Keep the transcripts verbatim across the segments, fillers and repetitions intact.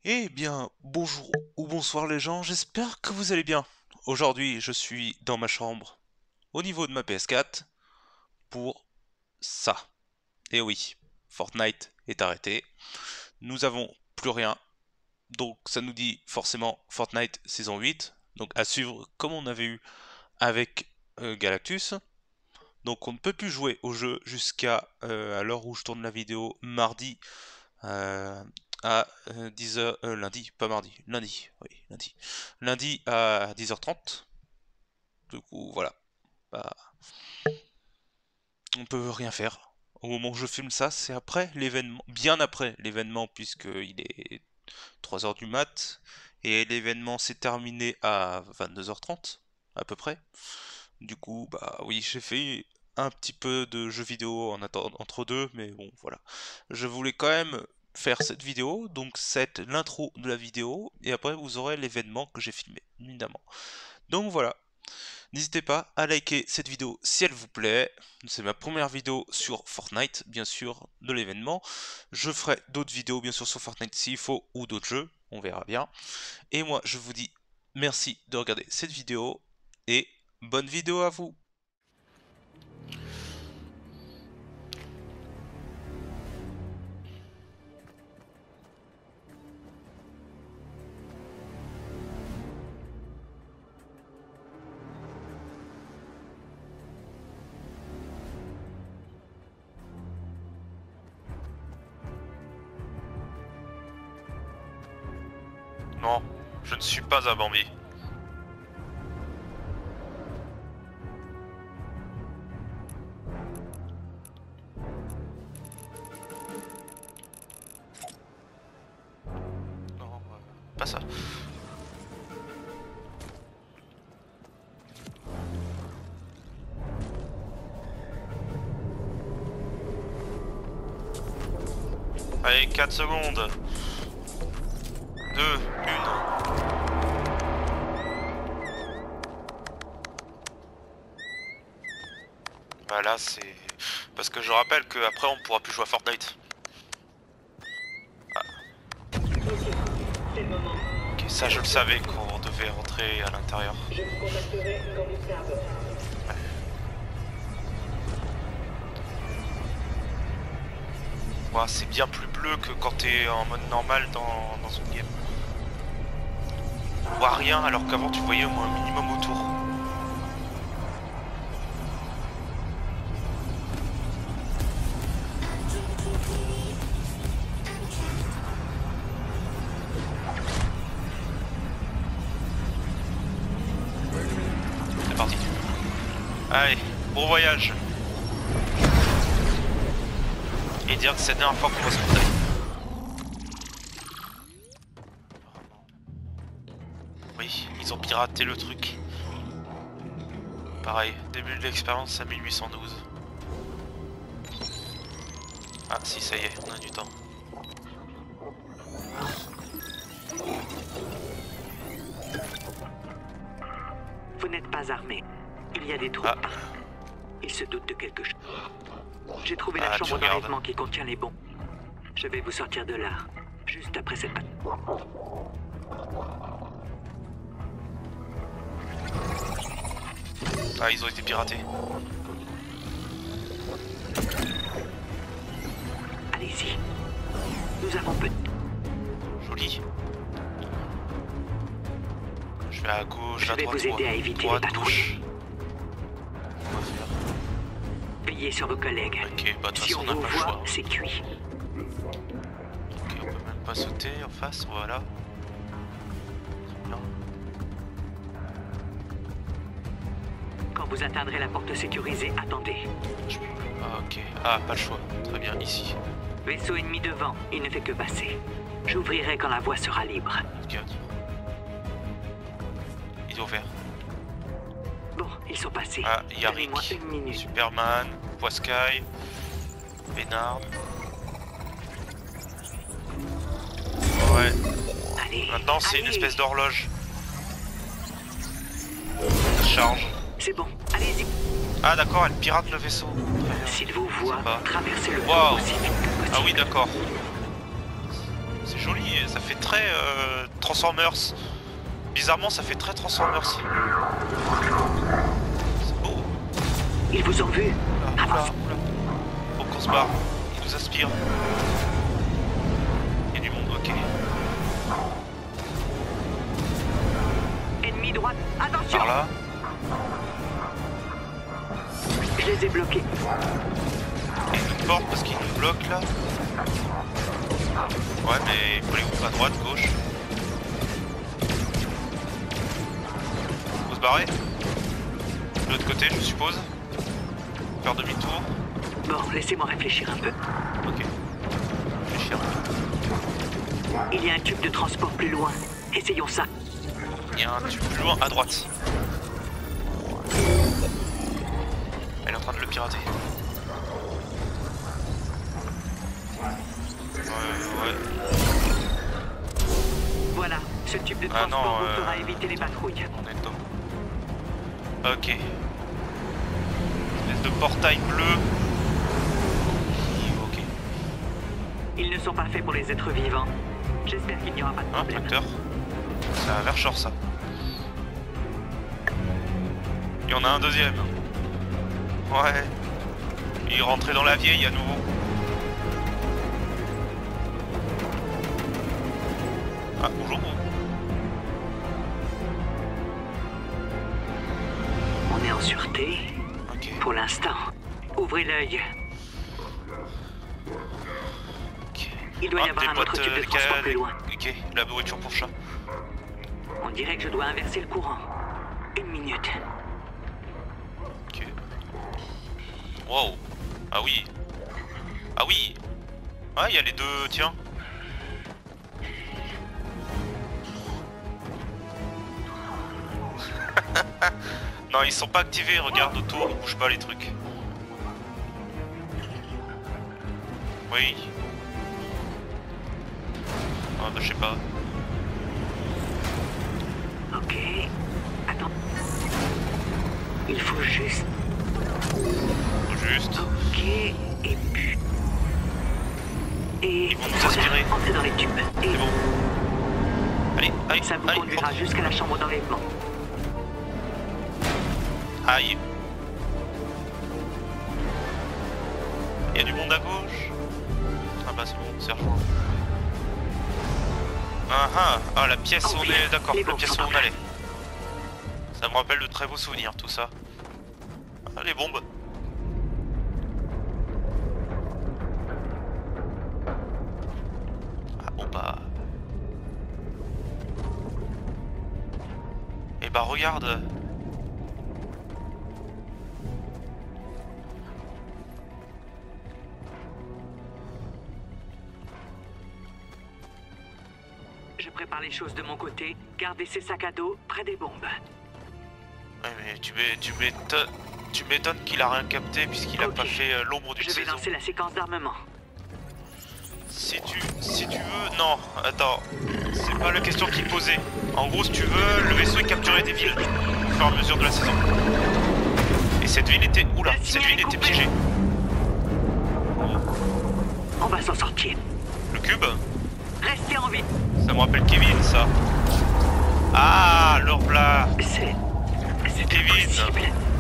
Eh bien, bonjour ou bonsoir les gens, j'espère que vous allez bien. Aujourd'hui, je suis dans ma chambre, au niveau de ma P S quatre, pour ça. Et oui, Fortnite est arrêté. Nous avons plus rien. Donc ça nous dit forcément Fortnite saison huit. Donc à suivre comme on avait eu avec euh, Galactus. Donc on ne peut plus jouer au jeu jusqu'à euh, à l'heure où je tourne la vidéo mardi euh, à euh, dix heures, euh, lundi, pas mardi, lundi, oui, lundi. Lundi à dix heures trente. Du coup, voilà. Bah, on peut rien faire. Au moment où je filme ça, c'est après l'événement, bien après l'événement, puisqu'il est trois heures du mat, et l'événement s'est terminé à vingt-deux heures trente, à peu près. Du coup, bah oui, j'ai fait un petit peu de jeux vidéo en attendant entre deux, mais bon, voilà. Je voulais quand même faire cette vidéo, donc c'est l'intro de la vidéo, et après vous aurez l'événement que j'ai filmé, évidemment. Donc voilà, n'hésitez pas à liker cette vidéo si elle vous plaît. C'est ma première vidéo sur Fortnite, bien sûr, de l'événement. Je ferai d'autres vidéos, bien sûr, sur Fortnite s'il faut, ou d'autres jeux, on verra bien. Et moi, je vous dis merci de regarder cette vidéo, et bonne vidéo à vous. Non, je ne suis pas un Bambi. Non, euh, pas ça. Allez, quatre secondes. deux, un. Bah là c'est... Parce que je rappelle qu'après on pourra plus jouer à Fortnite. Ah. Ok, ça je le savais qu'on devait rentrer à l'intérieur. Je vous contacterai quand vous serez à bord. Ouais, c'est bien plus bleu que quand t'es en mode normal dans, dans une game. On voit rien alors qu'avant tu voyais au moins un minimum autour. C'est parti. Allez, bon voyage. Et dire que c'est la dernière fois qu'on va se retrouver. Oui, ils ont piraté le truc. Pareil, début de l'expérience à mille huit cent douze. Ah si, ça y est, on a du temps. Vous n'êtes pas armé. Il y a des troupes Ah. partout. Ils se doutent de quelque chose. J'ai trouvé la Ah, tu chambre regardes. d'enlèvement qui contient les bons. Je vais vous sortir de là, juste après cette bataille. Ah, ils ont été piratés. Allez-y. Nous avons peu de... Joli. Je vais à gauche, Je à vais droite, vous aider à éviter droite, les gauche. On va faire. Veillez sur vos collègues. Ok, bah de toute Si façon on on n'a vous pas le choix. voit, c'est cuit. Ok, on peut même pas sauter en face, voilà. Très bien. Quand vous atteindrez la porte sécurisée, attendez. Je peux- Ah, ok. Ah, pas le choix. Très bien, ici. Vaisseau ennemi devant, il ne fait que passer. J'ouvrirai quand la voie sera libre. Ok. Il est ouvert. Bon, ils sont passés. Ah, il y a Donnez-moi Rick, une minute. Superman, Poiscaille, Bénard. Ouais. Allez. Maintenant c'est une allez. espèce d'horloge. Ça charge. C'est bon, allez-y. Ah d'accord, elle pirate le vaisseau. Très bien. S'il vous voit, Sympa. traversez le Waouh. pont aussi vite que Ah possible. oui d'accord. C'est joli, Ça fait très euh, Transformers. Bizarrement, ça fait très Transformers. C'est beau. Ils vous ont vu. Ah, oula, oula. Faut qu'on se barre. Il nous aspire. Il y a du monde, ok. Ennemi droite. Attention. Par là. Je les ai bloqués. Il y a une porte parce qu'il nous bloque là. Ouais, mais il faut aller où? À droite, gauche? Faut se barrer? De l'autre côté, je suppose. Faire demi-tour. Bon, laissez-moi réfléchir un peu. Ok. Réfléchir. Il y a un tube de transport plus loin. Essayons ça. Il y a un tube plus loin à droite. Elle est en train de le pirater. Ouais, ouais. Voilà, ce tube de Ah transport non, vous euh, fera éviter les patrouilles. On est dedans. Ok. Espèce de portail bleu. Ok. Ils ne sont pas faits pour les êtres vivants. J'espère qu'il n'y aura pas de Un problème. tracteur. C'est un Verchor ça. Il y en a un deuxième. Ouais. Il est rentré dans la vieille à nouveau. Ah, bonjour. On est en sûreté. Ok. Pour l'instant. Ouvrez l'œil. Ok. Il doit y Ah, avoir des un autre boîtes, tube de euh, transport ca- plus loin. Ok, la nourriture pour chat. On dirait que je dois inverser le courant. Une minute. Ok. Wow. Ah oui. Ah oui. Ah, il y a les deux, tiens. Non, ils sont pas activés, regarde autour, ils bougent pas les trucs. Oui. Ah bah je sais pas. Ok. Attends. Il faut juste... Juste. Ok. Et puis... Et... Ils vont nous voilà, aspirer. entrez dans les tubes. Et C'est bon. Allez, allez, ça vous allez, conduira rentre. jusqu'à la chambre d'enlèvement. Aïe. Il y a du monde à gauche. Ah bah c'est bon, c'est rejoint. Ah ah, ah la pièce où on est d'accord, la pièce où on allait. Ça me rappelle de très beaux souvenirs tout ça. Ah les bombes. Ah bon bah. Et bah regarde. Je prépare les choses de mon côté. Gardez ces sacs à dos près des bombes. Ouais mais tu m'é- tu m'étonnes tu m'étonnes qu'il a rien capté puisqu'il a Ok. pas fait euh, l'ombre d'une Je vais saison. lancer la séquence d'armement. Si tu si tu veux non attends c'est pas la question qu'il posait. En gros si tu veux le vaisseau est capturé des villes au fur et à mesure de la saison. Et cette ville était oula Le cette signal ville est était coupé. piégée. On va s'en sortir. Le cube Restez en vie. ça me rappelle Kevin ça. Ah le replat. C'est... C'est Kevin. impossible.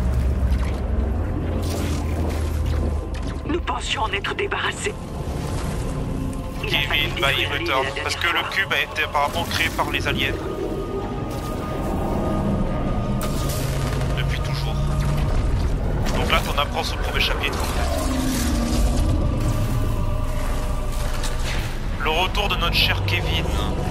Nous pensions en être débarrassés. Il a fallu Kevin bah il détruire l'île return la parce que dernière le fois. cube a été apparemment créé par les aliens. Depuis toujours. Donc là t'en apprends sur le premier chapitre en fait. Le retour de notre cher Kevin.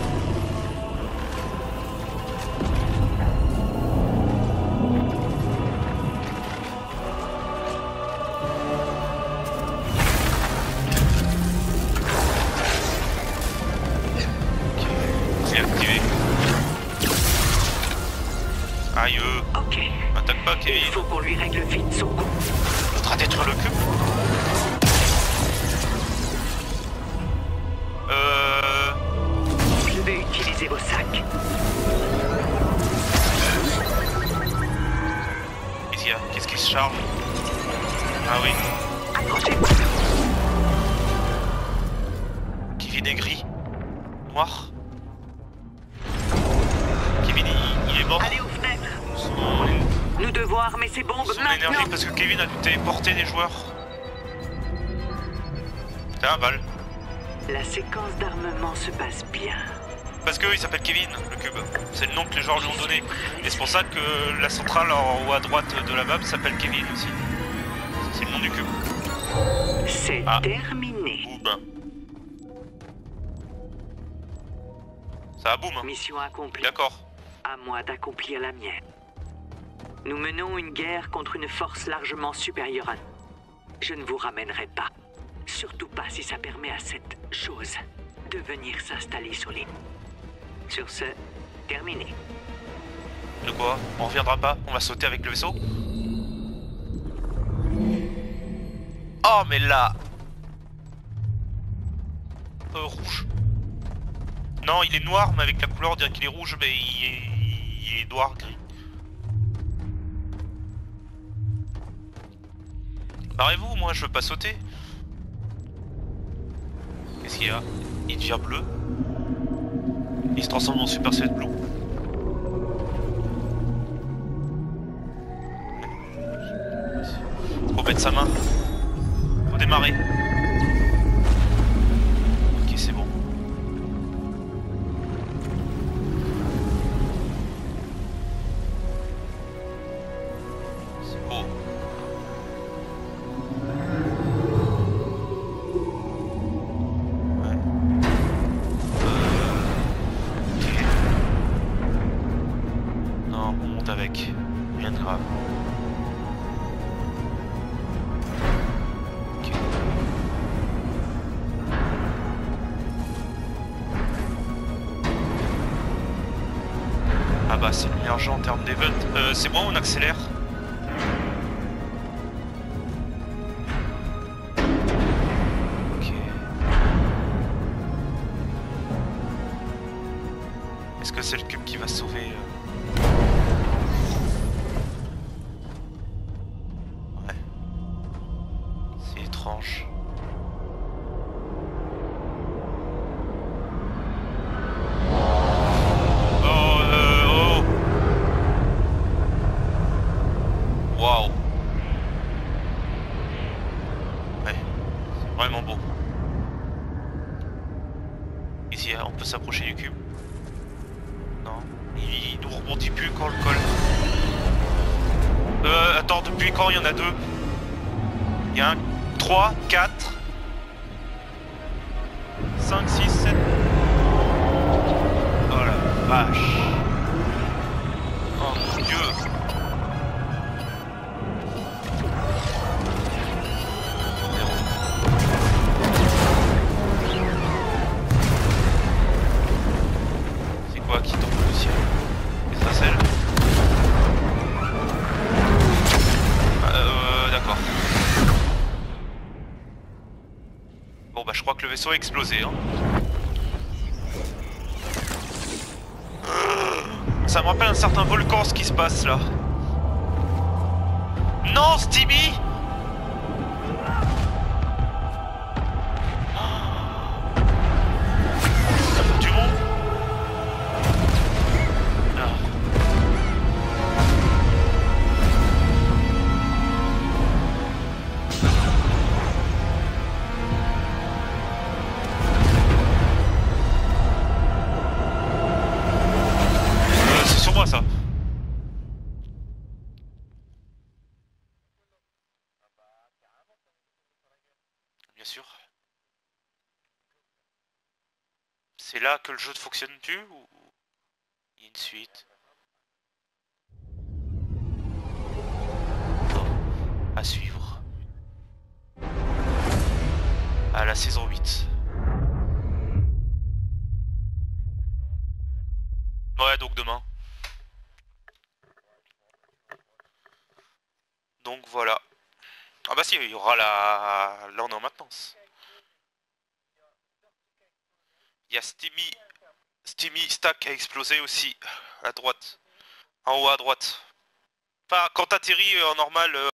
C'est activé. Aïe, euh, Ok. attaque pas Il Kevin. faut qu'on lui règle vite son coup. L'autre a détruit le cube. Euh... Je vais utiliser vos sacs. Qu'est-ce qu'il y a? Qu'est-ce qui se charge? Ah oui. Accrochez-vous. Kevin est gris. noir. Kevin, il, il est mort. Allez aux fenêtres. Son, Nous devons armer ces bombes son maintenant. énergie, parce que Kevin a dû téléporter des joueurs. C'est un balle. La séquence d'armement se passe bien. Parce qu'il s'appelle Kevin, le cube. C'est le nom que les joueurs lui ont donné. Et c'est pour ça que la centrale en haut à droite de la map s'appelle Kevin aussi. C'est le nom du cube. C'est Ah. terminé. Boum. Ça a boum. Hein. Mission accomplie. D'accord. À moi d'accomplir la mienne. Nous menons une guerre contre une force largement supérieure à nous. Je ne vous ramènerai pas. Surtout pas si ça permet à cette chose de venir s'installer sur les... Sur ce, terminé. De quoi? On reviendra pas? On va sauter avec le vaisseau? Oh mais là... Euh, rouge. Non, il est noir, mais avec la couleur, on dirait qu'il est rouge, mais il est, il est noir, gris. Barrez-vous, moi je veux pas sauter. Qu'est-ce qu'il y a? Il devient bleu. Il se transforme en Super Saiyan Blue. Faut mettre sa main. Faut démarrer. Ok, c'est bon. C'est beau. Ouais. Euh... Ok. Non, on monte avec. Rien de grave. Ok. Ah bah c'est le meilleur jeu en termes d'event. Euh, c'est bon, on accélère. Ok. Est-ce que c'est le cube qui va sauver euh... Ouais. C'est étrange. Oh, euh, oh. Waouh. Ouais, c'est vraiment beau. Ici, on peut s'approcher du cube. Non, il, il nous rebondit plus quand on le colle. Euh, attends, depuis quand il y en a deux? Il y a un, trois, quatre, cinq, six, sept. Oh la vache. Oh mon dieu. C'est quoi qui tombe du ciel? Les étincelles? Euh, d'accord. Bon bah je crois que le vaisseau a explosé hein. Ça me rappelle un certain volcan ce qui se passe là. Non, Steamy! Ça fait du monde. Ah. Euh, c'est sur moi ça. Bien sûr. C'est là que le jeu ne fonctionne plus ou il y a une suite? Bon, à suivre. À la saison huit. Ouais, donc demain. Donc voilà. Ah bah si, il y aura la... Là on est en maintenance. Il y a Steamy... Steamy Stack a explosé aussi. À droite. En haut à droite. Enfin, quand t'atterris en normal...